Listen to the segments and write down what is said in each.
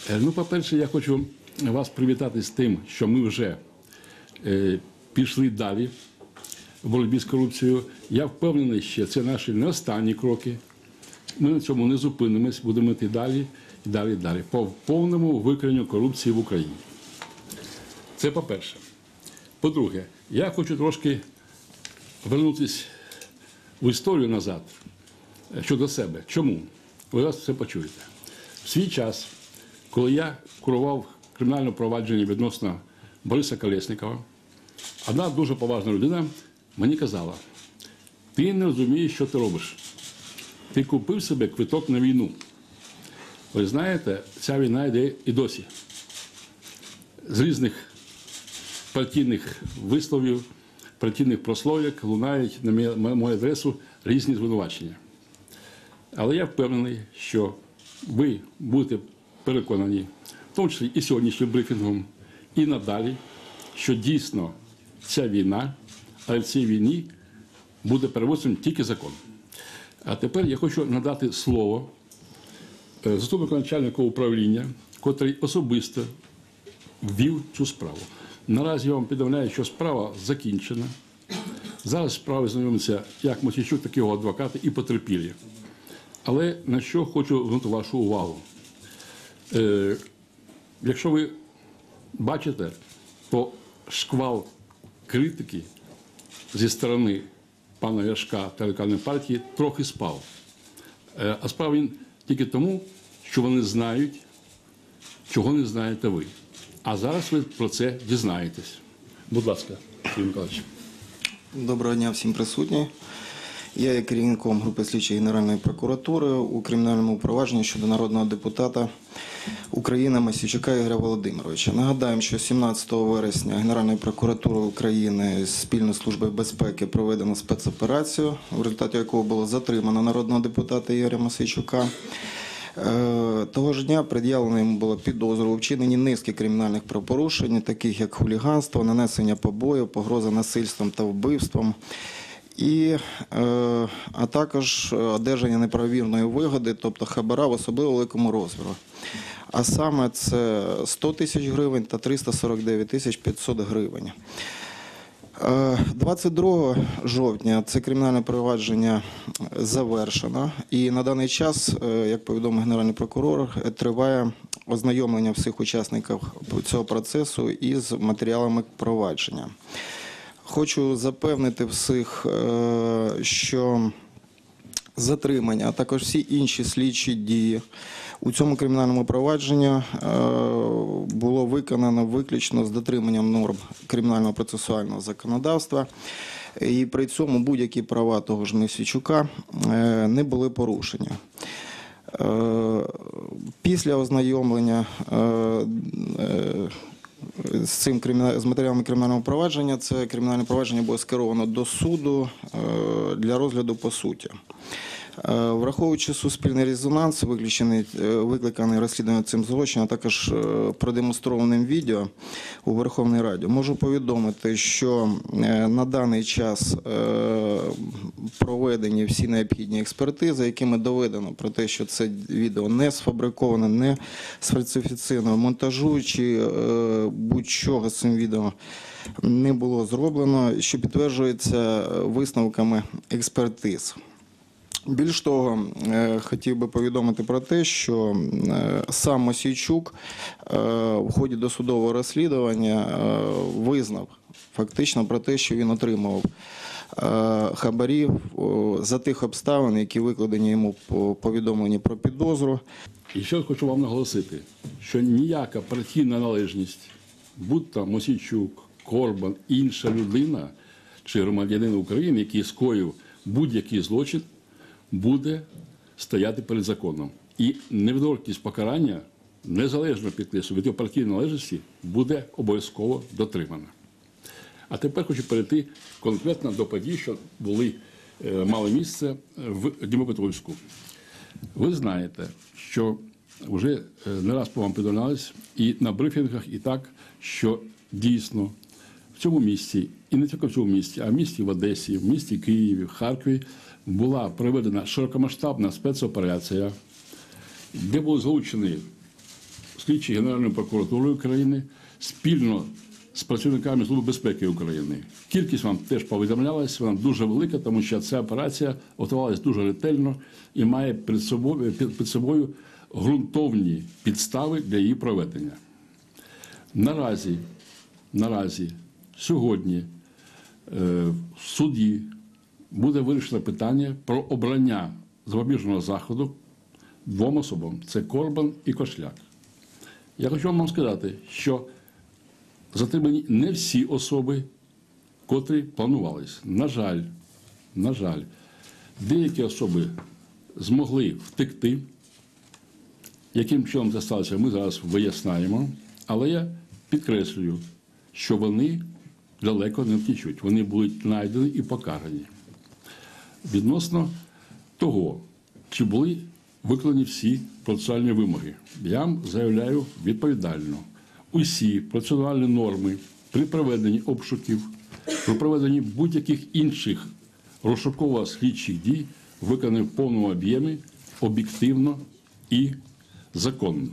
Ну, по-перше, я хочу вас привітати з тим, що ми вже пішли далі в боротьбі з корупцією. Я впевнений, що це наші не останні кроки. Ми на цьому не зупинимось, будемо йти далі і далі, і далі. По повному викоренню корупції в Україні. Це по-перше. По-друге, я хочу трошки вернутися в історію назад щодо себе. Чому? Ви зараз все почуєте. В свій час, коли я курував кримінальне провадження відносно Бориса Колєснікова, одна дуже поважна людина мені казала: ти не розумієш, що ти робиш. Ти купив собі квиток на війну. Ви знаєте, ця війна йде і досі. З різних партійних висловів, партійних прослов'як лунають на мою адресу різні звинувачення. Але я впевнений, що ви будете переконані, в тому числі і сьогоднішнім брифінгом, і надалі, що дійсно ця війна, а в цій війні буде переводитися тільки закон. А тепер я хочу надати слово заступнику начальника управління, котрий особисто ввів цю справу. Наразі я вам повідомляю, що справа закінчена. Зараз справи знайомляться як Мосійчук, так і його адвокати і потерпілі. Але на що хочу звернути вашу увагу. Якщо ви бачите, то шквал критики зі сторони пана Ляшка та Радикальної партії трохи спав. А спав він тільки тому, що вони знають, чого не знаєте ви. А зараз ви про це дізнаєтесь. Будь ласка, Сергій Миколаївич. Доброго дня всім присутнім. Я є керівником групи слідчої Генеральної прокуратури у кримінальному провадженні щодо народного депутата України Мосійчука Ігоря Володимировича. Нагадаємо, що 17 вересня Генеральною прокуратурою України спільно з Службою безпеки проведено спецоперацію, в результаті якого було затримано народного депутата Ігоря Мосійчука. Того ж дня пред'явлено йому було підозру у вчиненні низки кримінальних правопорушень, таких як хуліганство, нанесення побоїв, погроза насильством та вбивством, а також одержання неправомірної вигоди, тобто хабара в особливо великому розмірі. А саме це 100 тисяч гривень та 349 тисяч 500 гривень. 22 жовтня це кримінальне провадження завершено, і на даний час, як повідомив Генеральний прокурор, триває ознайомлення всіх учасників цього процесу із матеріалами провадження. Хочу запевнити всіх, що затримання, а також всі інші слідчі дії у цьому кримінальному провадженні було виконано виключно з дотриманням норм кримінального процесуального законодавства, і при цьому будь-які права того ж Мосійчука не були порушені. Після ознайомлення з матеріалами кримінального провадження, це кримінальне провадження було скеровано до суду для розгляду по суті. Враховуючи суспільний резонанс, викликаний розслідуванням цим злочином, а також продемонстрованим відео у Верховній Раді, можу повідомити, що на даний час проведені всі необхідні експертизи, якими доведено про те, що це відео не сфабриковане, не сфальсифіковано, монтажу чи будь-чого з цим відео не було зроблено, що підтверджується висновками експертиз. Більш того, хотів би повідомити про те, що сам Мосійчук в ході досудового розслідування визнав фактично про те, що він отримав хабарів за тих обставин, які викладені йому по повідомленні про підозру. І ще хочу вам наголосити, що ніяка партійна належність, будь-то Мосійчук, Корбан, інша людина чи громадянин України, який скоїв будь-який злочин, буде стояти перед законом. І невідворотність покарання, незалежно підкреслюю, від його партійної належності, буде обов'язково дотримана. А тепер хочу перейти конкретно до подій, що мали місце в Дніпропетровську. Ви знаєте, що вже не раз по вам повідомлялись і на брифінгах, і так, що дійсно в цьому місті, і не тільки в цьому місті, а в місті в Одесі, в місті Києві, в Харкові була проведена широкомасштабна спецоперація, де були залучені слідчі Генеральної прокуратури України спільно з працівниками Служби безпеки України. Кількість вам теж повідомлялась, вона дуже велика, тому що ця операція готувалась дуже ретельно і має під собою ґрунтовні підстави для її проведення. Наразі сьогодні в суді буде вирішено питання про обрання запобіжного заходу двом особам – це Корбан і Кошляк. Я хочу вам сказати, що затримані не всі особи, котрі планувались. На жаль, деякі особи змогли втекти. Яким чином це сталося, ми зараз виясняємо. Але я підкреслюю, що вони далеко не втічуть. Вони будуть знайдені і покарані. Відносно того, чи були виконані всі процесуальні вимоги, я вам заявляю відповідально. Усі процесуальні норми при проведенні обшуків, при проведенні будь-яких інших розшуково-слідчих дій виконані в повному об'ємі, об'єктивно і законно.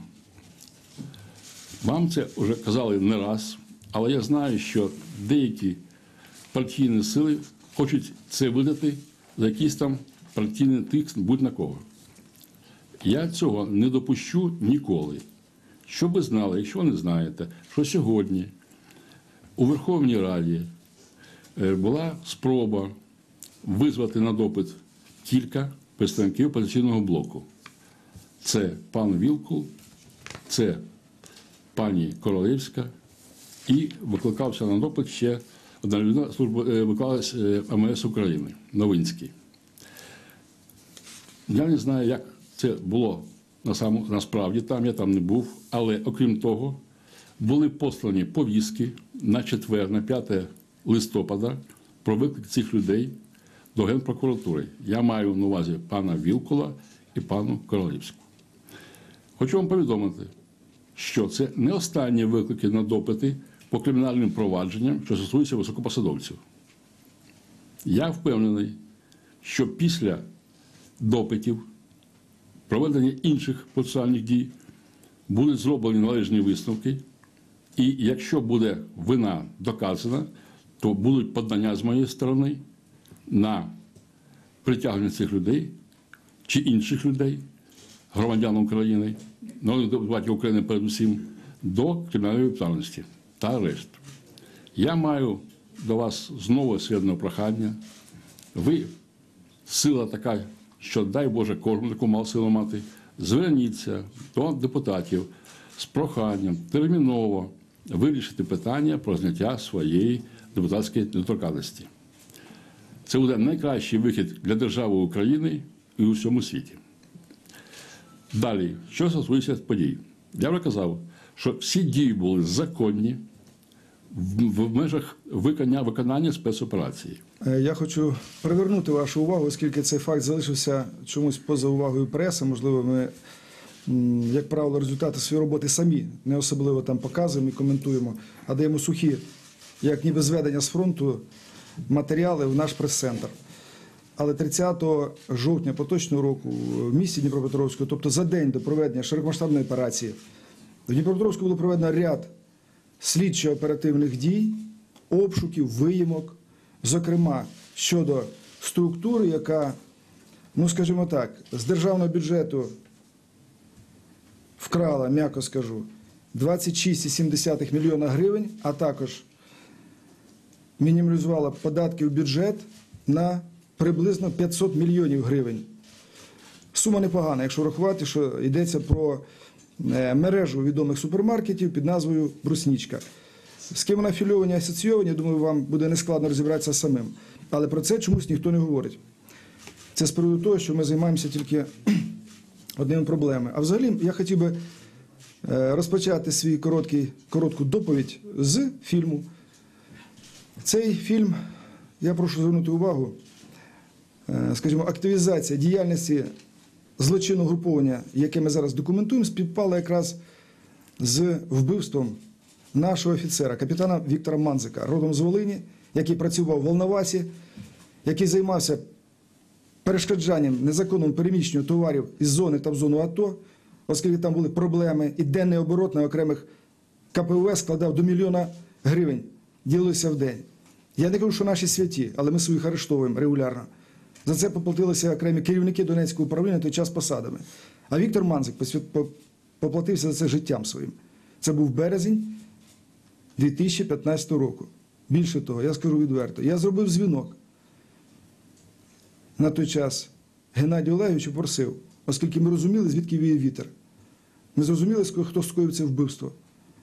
Вам це вже казали не раз, але я знаю, що деякі партійні сили хочуть це видати за якийсь там партійний тиск будь-на кого. Я цього не допущу ніколи. Щоб ви знали, якщо ви не знаєте, що сьогодні у Верховній Раді була спроба визвати на допит кілька представників опозиційного блоку. Це пан Вілкул, це пані Королевська і викликався на допит ще одна людина, викликалась МС України, Новинський. Я не знаю, як це було насправді, я там не був, але окрім того, були послані повістки на 4, на 5 листопада про виклик цих людей до Генпрокуратури. Я маю на увазі пана Вілкула і пану Королівську. Хочу вам повідомити, що це не останні виклики на допити по кримінальним провадженням, що стосуються високопосадовців. Я впевнений, що після допитів, проведення інших процесуальних дій, будуть зроблені належні висновки, і якщо буде вина доказана, то будуть подання з моєї сторони на притягнення цих людей чи інших людей, громадян України, народних депутатів України передусім, до кримінальної відповідальності та арешту. Я маю до вас знову серйозне прохання. Ви сила така, що, дай Боже, кожному таку мав силу мати. Зверніться до депутатів з проханням терміново вирішити питання про зняття своєї депутатської недоторканності. Це буде найкращий вихід для держави України і у всьому світі. Далі, що стосується подій. Я вже казав, що всі дії були законні в межах виконання спецоперації. Я хочу привернути вашу увагу, оскільки цей факт залишився чомусь поза увагою преси. Можливо, ми, як правило, результати своєї роботи самі не особливо там показуємо і коментуємо, а даємо сухі, як ніби зведення з фронту, матеріали в наш прес-центр. Але 30 жовтня поточного року в місті Дніпропетровську, тобто за день до проведення широкомасштабної операції, в Дніпропетровську було проведено ряд слідчо-оперативних дій, обшуків, виїмок, зокрема, щодо структури, яка, ну скажімо так, з державного бюджету вкрала, м'яко скажу, 26,7 мільйона гривень, а також мінімалізувала податки в бюджет на приблизно 500 мільйонів гривень. Сума непогана, якщо рахувати, що йдеться про мережу відомих супермаркетів під назвою «Бруснічка». З ким вони афільовані, асоційовані, думаю, вам буде нескладно розібратися самим. Але про це чомусь ніхто не говорить. Це з приводу того, що ми займаємося тільки одними проблемами. А взагалі, я хотів би розпочати свій коротку доповідь з фільму. Цей фільм, я прошу звернути увагу, скажімо, активізація діяльності злочинного груповання, яке ми зараз документуємо, співпала якраз з вбивством нашого офіцера, капітана Віктора Манзика, родом з Волині, який працював в Волновасі, який займався перешкоджанням незаконному переміщенню товарів із зони та в зону АТО, оскільки там були проблеми, і денний оборот на окремих КПВ складав до 1 мільйона гривень, ділилися в день. Я не кажу, що наші святі, але ми своїх арештовуємо регулярно. За це поплатилися окремі керівники Донецького управління на той час посадами. А Віктор Манзик поплатився за це життям своїм. Це був березень 2015 року. Більше того, я скажу відверто, я зробив дзвінок на той час Геннадію Олеговичу, просив, оскільки ми розуміли, звідки віє вітер. Ми зрозуміли, хто скоїв це вбивство.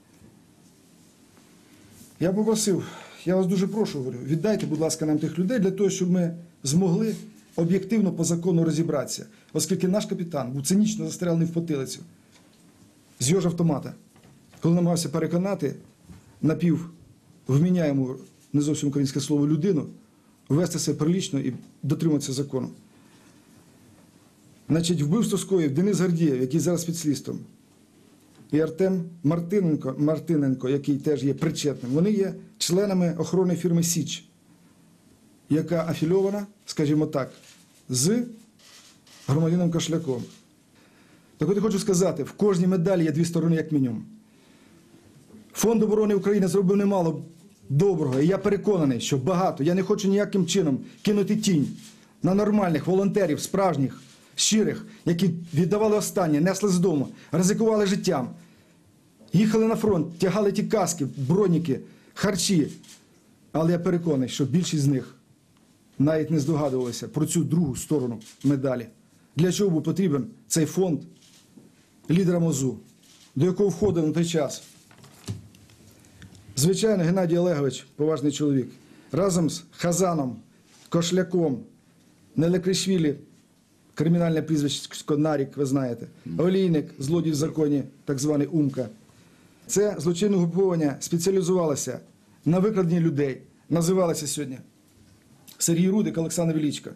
Я попросив, я вас дуже прошу, говорю, віддайте, будь ласка, нам тих людей для того, щоб ми змогли об'єктивно по закону розібратися. Оскільки наш капітан був цинічно застрелений в потилицю з його ж автомата, коли намагався переконати напіввміняєму, не зовсім українське слово, людину, вести себе прилічно і дотримуватися закону. Значить, вбивство скоїв Денис Гордієв, який зараз під слідством, і Артем Мартиненко, який теж є причетним. Вони є членами охоронної фірми «Січ», яка афільована, скажімо так, з громадянином Кошляком. Так от я хочу сказати, в кожній медалі є 2 сторони, як мінімум. Фонд оборони України зробив немало доброго, і я переконаний, що багато. Я не хочу ніяким чином кинути тінь на нормальних волонтерів, справжніх, щирих, які віддавали останнє, несли з дому, ризикували життям, їхали на фронт, тягали ті каски, броніки, харчі. Але я переконаний, що більшість з них навіть не здогадувалися про цю другу сторону медалі. Для чого був потрібен цей фонд лідерам ОЗУ, до якого входив на той час, звичайно, Геннадій Олегович, поважний чоловік, разом з Хазаном, Кошляком, Нелекришвілі, кримінальне прізвисько Нарік, ви знаєте, Олійник, злодій в законі, так званий Умка. Це злочинне угруповання спеціалізувалося на викраденні людей, називалося сьогодні Сергій Рудик, Олександр Величко.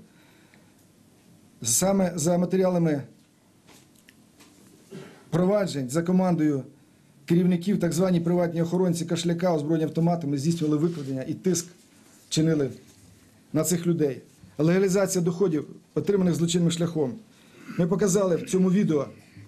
Саме за матеріалами проваджень, за командою керівників, так звані приватні охоронці Кошляка, озброєні автоматами, здійснювали викрадення і тиск чинили на цих людей. Легалізація доходів, отриманих злочинним шляхом. Ми показали в цьому відео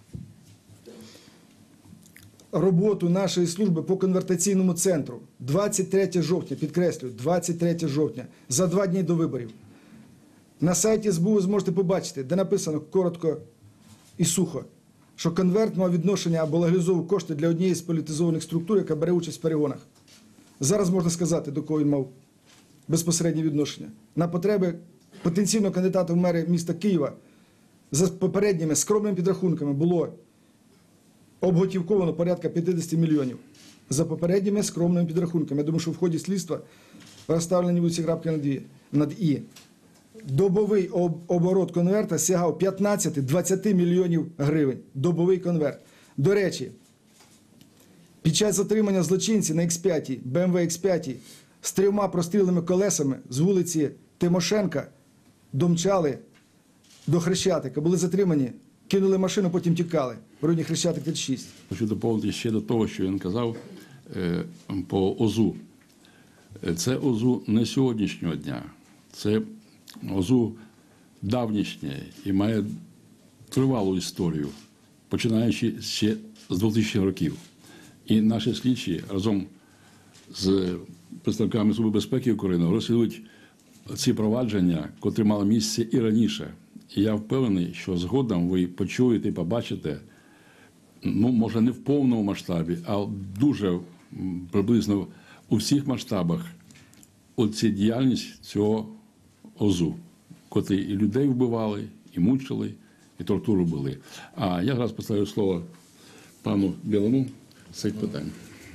роботу нашої служби по конвертаційному центру. 23 жовтня, підкреслюю, 23 жовтня, за 2 дні до виборів. На сайті СБУ ви зможете побачити, де написано коротко і сухо, що конверт мав відношення або легалізовував кошти для однієї з політизованих структур, яка бере участь в перегонах. Зараз можна сказати, до кого він мав безпосереднє відношення. На потреби потенційного кандидата в мери міста Києва за попередніми скромними підрахунками було обготівковано порядка 50 мільйонів. За попередніми скромними підрахунками. Я думаю, що в ході слідства розставлені будуть ці крапки над «і». Добовий оборот конверта сягав 15-20 мільйонів гривень. Добовий конверт. До речі, під час затримання злочинців на X5, BMW X5, з 3 прострілими колесами з вулиці Тимошенка домчали до Хрещатика. Були затримані, кинули машину, потім тікали. В районі Хрещатик 36. Хочу доповнити ще до того, що він казав по ОЗУ. Це ОЗУ не сьогоднішнього дня. Це ОЗУ давнішнє і має тривалу історію, починаючи ще з 2000 років. І наші слідчі разом з представниками Служби безпеки України розслідують ці провадження, котрі мали місце і раніше. І я впевнений, що згодом ви почуєте і побачите, ну, може, не в повному масштабі, а дуже приблизно у всіх масштабах оці діяльність цього ОЗУ, котрі і людей вбивали, і мучили, і тортуру були. А я зараз поставлю слово пану Білому з цих питань.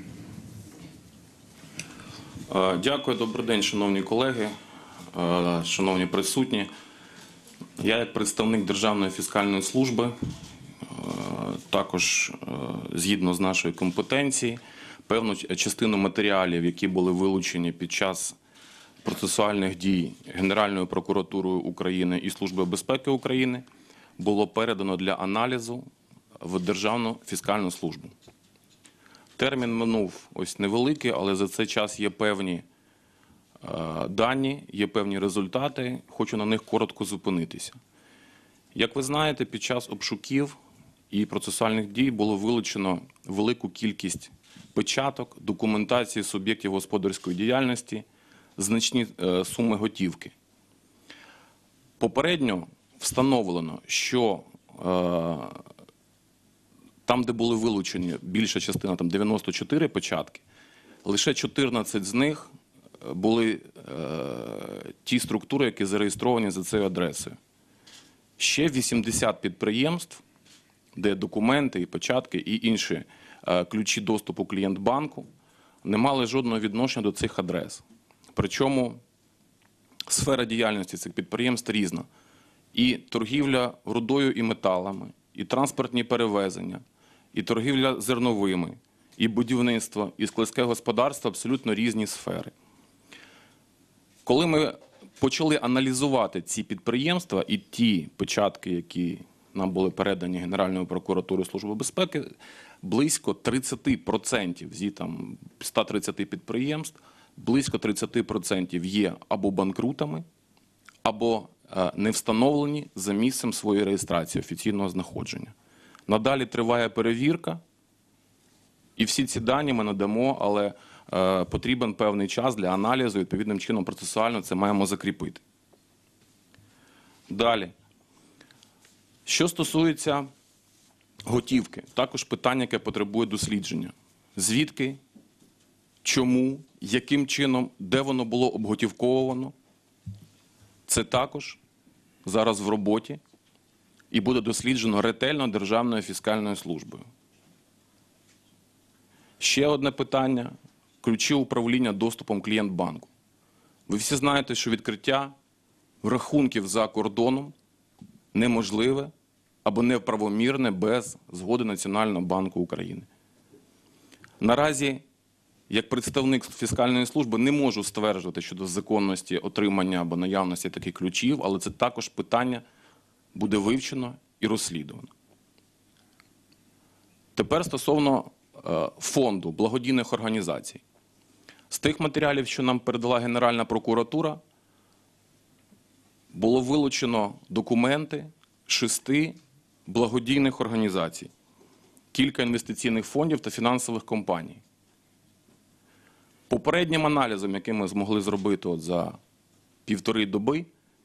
Дякую, добрий день, шановні колеги, шановні присутні. Я як представник Державної фіскальної служби, також згідно з нашої компетенції, певну частину матеріалів, які були вилучені під час процесуальних дій Генеральною прокуратурою України і Службою безпеки України, було передано для аналізу в Державну фіскальну службу. Термін минув ось невеликий, але за цей час є певні дані, є певні результати. Хочу на них коротко зупинитися. Як ви знаєте, під час обшуків і процесуальних дій було вилучено велику кількість печаток, документації суб'єктів господарської діяльності, значні суми готівки. Попередньо встановлено, що там, де були вилучені більша частина, там 94 печатки, лише 14 з них були ті структури, які зареєстровані за цією адресою. Ще 80 підприємств, де документи і печатки і інші ключі доступу клієнт-банку не мали жодного відношення до цих адрес. Причому сфера діяльності цих підприємств різна. І торгівля рудою і металами, і транспортні перевезення, і торгівля зерновими, і будівництво, і складське господарство – абсолютно різні сфери. Коли ми почали аналізувати ці підприємства і ті печатки, які нам були передані Генеральною прокуратурою Служби безпеки, близько 30% зі там 130 підприємств, близько 30% є або банкрутами, або не встановлені за місцем своєї реєстрації, офіційного знаходження. Надалі триває перевірка, і всі ці дані ми надамо, але потрібен певний час для аналізу, відповідним чином процесуально це маємо закріпити. Далі. Що стосується готівки, також питання, яке потребує дослідження. Звідки, чому, яким чином, де воно було обготівковано, це також зараз в роботі і буде досліджено ретельно Державною фіскальною службою. Ще одне питання – ключі управління доступом клієнт-банку. Ви всі знаєте, що відкриття рахунків за кордоном неможливе або неправомірне без згоди Національного банку України. Наразі, як представник фіскальної служби, не можу стверджувати щодо законності отримання або наявності таких ключів, але це також питання буде вивчено і розслідувано. Тепер стосовно фонду благодійних організацій. З тих матеріалів, що нам передала Генеральна прокуратура, було вилучено документи 6 благодійних організацій, кілька інвестиційних фондів та фінансових компаній. Попереднім аналізом, який ми змогли зробити за 1,5 доби,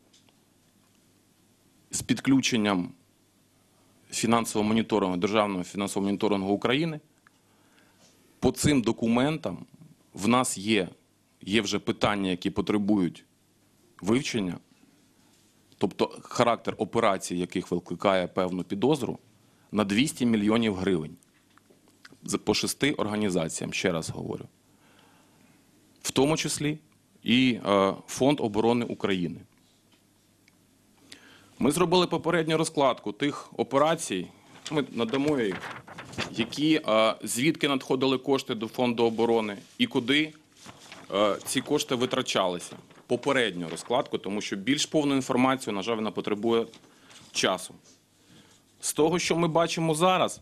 з підключенням фінансового моніторингу, Державного фінансового моніторингу України, по цим документам в нас є вже питання, які потребують вивчення, тобто характер операцій, яких викликає певну підозру, на 200 мільйонів гривень по 6 організаціям, ще раз говорю. В тому числі і Фонд оборони України. Ми зробили попередню розкладку тих операцій, ми надамо їх, звідки надходили кошти до Фонду оборони і куди ці кошти витрачалися. Попередню розкладку, тому що більш повну інформацію, на жаль, вона потребує часу. З того, що ми бачимо зараз,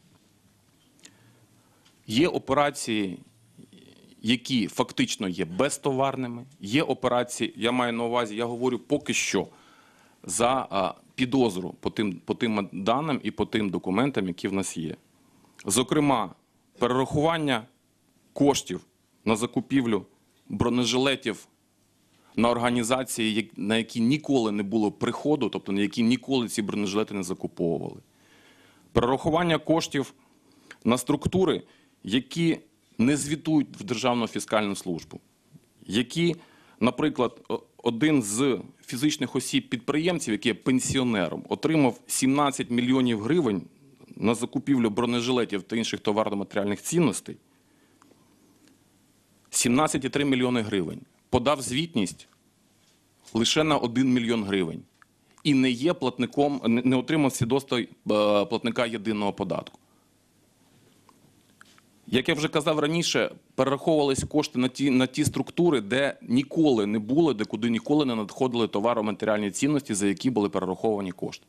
є операції, які фактично є безтоварними, є операції, я маю на увазі, я говорю поки що, за підозру по тим даним і по тим документам, які в нас є. Зокрема, перерахування коштів на закупівлю бронежилетів на організації, на які ніколи не було приходу, тобто на які ніколи ці бронежилети не закуповували. Перерахування коштів на структури, які не звітують в Державну фіскальну службу, які, наприклад, один з фізичних осіб-підприємців, який є пенсіонером, отримав 17 мільйонів гривень на закупівлю бронежилетів та інших товарно-матеріальних цінностей, 17,3 мільйони гривень. Подав звітність лише на 1 мільйон гривень. І не є платником, не отримав свідоцтво платника єдиного податку. Як я вже казав раніше, перераховувались кошти на ті структури, де ніколи не було, де куди ніколи не надходили товаро-матеріальні цінності, за які були перераховані кошти.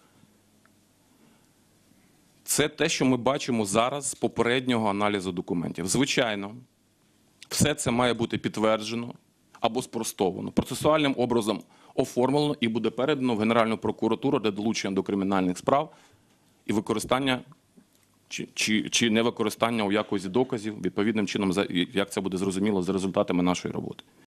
Це те, що ми бачимо зараз з попереднього аналізу документів. Звичайно, все це має бути підтверджено або спростовано, процесуальним образом оформлено і буде передано в Генеральну прокуратуру для долучення до кримінальних справ і використання чи невикористання у якості доказів відповідним чином, як це буде зрозуміло за результатами нашої роботи.